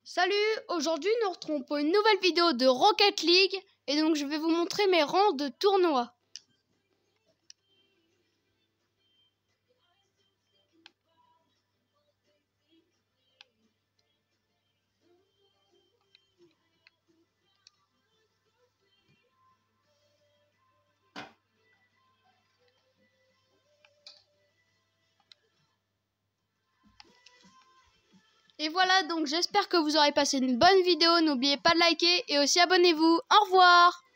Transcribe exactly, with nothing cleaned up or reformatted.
Salut, aujourd'hui nous retrouvons pour une nouvelle vidéo de Rocket League et donc je vais vous montrer mes rangs de tournoi. Et voilà, donc j'espère que vous aurez passé une bonne vidéo, n'oubliez pas de liker et aussi abonnez-vous. Au revoir!